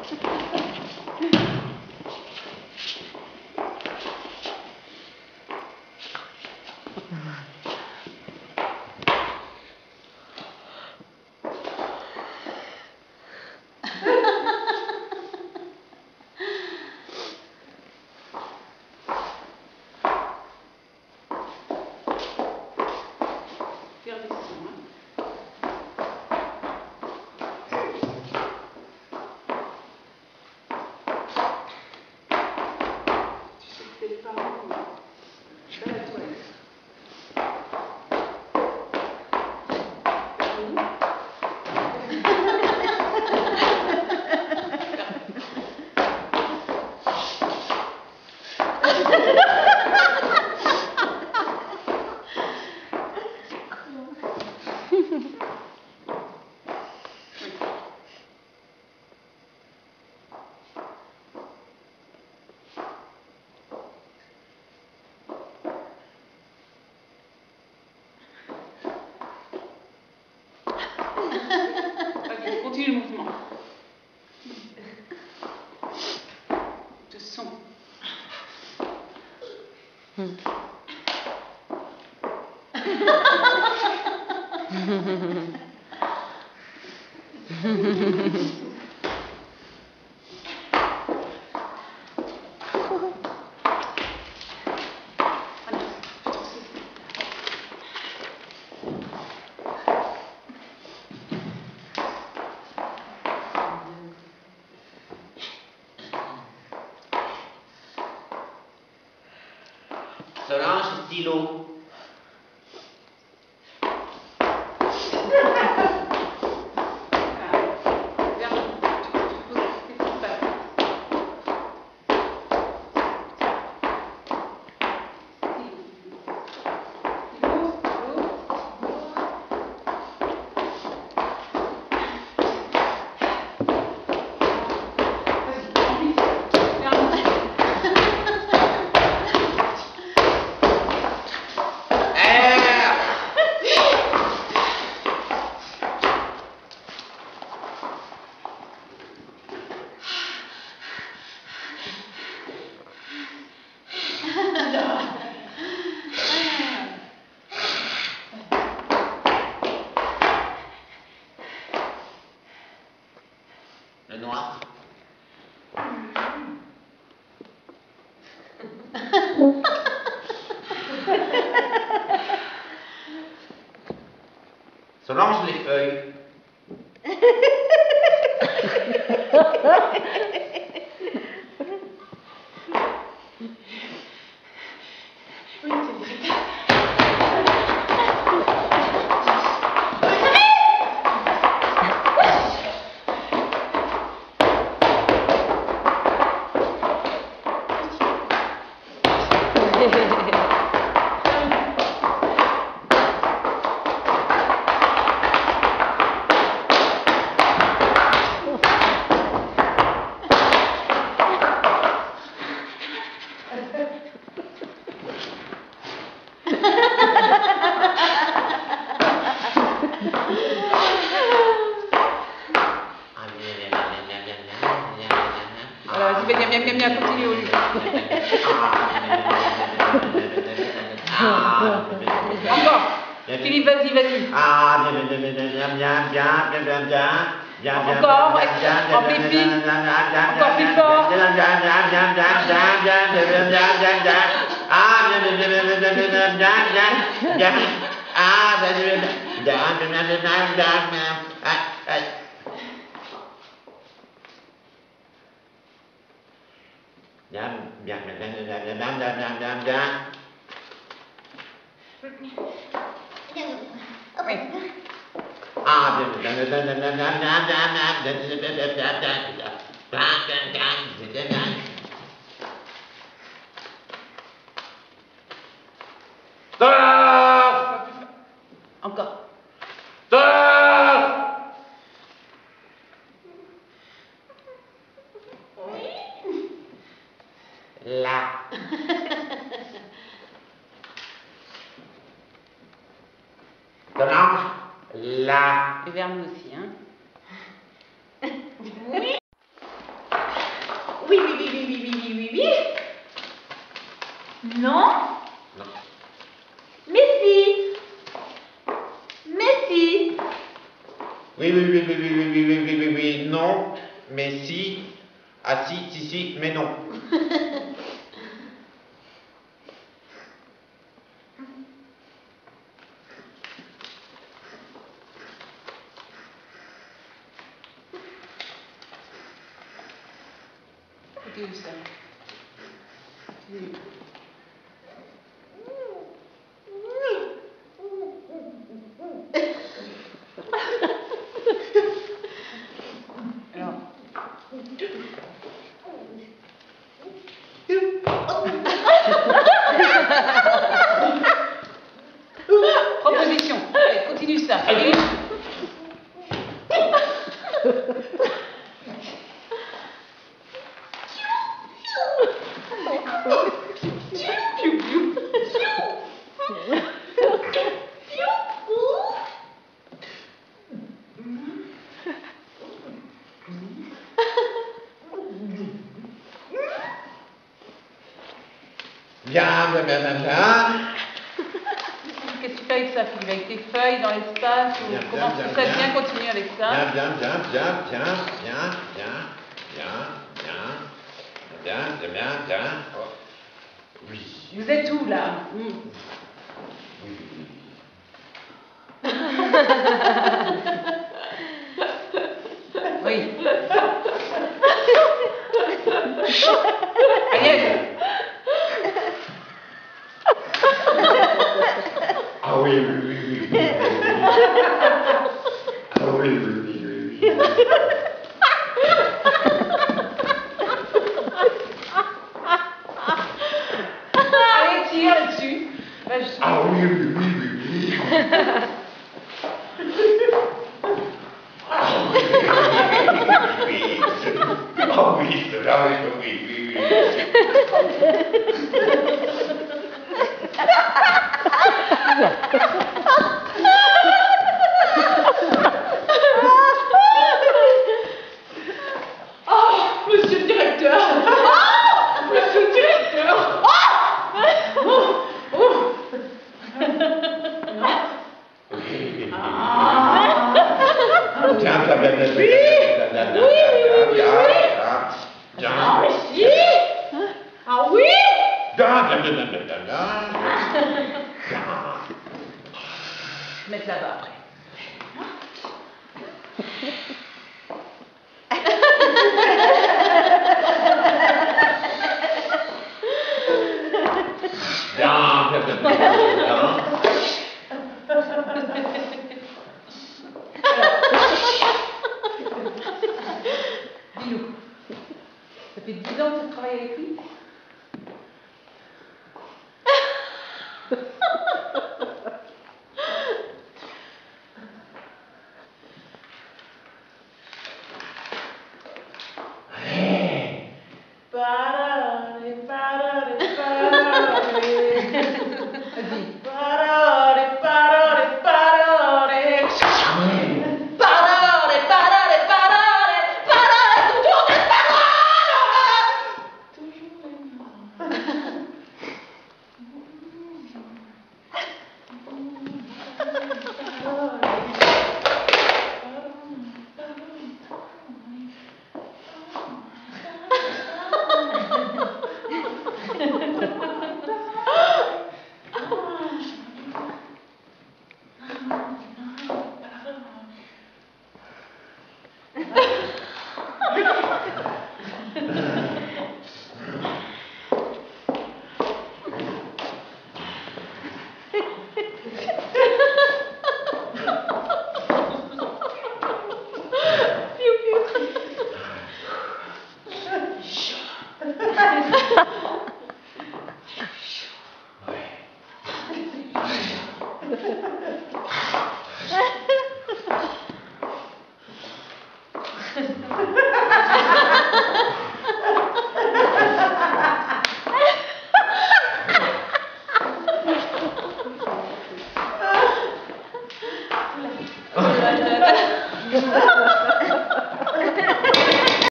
Vas-y, continue le mouvement. De son. Solange, stylo. Le noir. Solange, les feuilles. Voilà, vas-y, bien, continue, Olivier. Encore. Philippe, vas-y. Encore, en pipi. Encore plus fort. Encore. Là. Solange, là. Et vers nous aussi, hein. Non, mais si. Ah si, mais non. Continue ça. Continue. Alors. Proposition. Allez, continue ça. Allez. Bien. Qu'est-ce que tu fais avec ça, Philippe? Avec tes feuilles dans l'espace ou Bien, comment bien, tu fais bien. bien continuer avec ça? Bien. Oh. Oui. Vous êtes où là? Oui. Oui. Agnès. Ah oui. Ah oui. Allez, tire là-dessus. Ah oui. Ah oui, cela, oui. Oh, monsieur le directeur. Monsieur le directeur. Tiens, Ah, mais si. Ah oui. Mettre là-bas après. Dis-nous, ça fait 10 ans que tu travailles avec lui?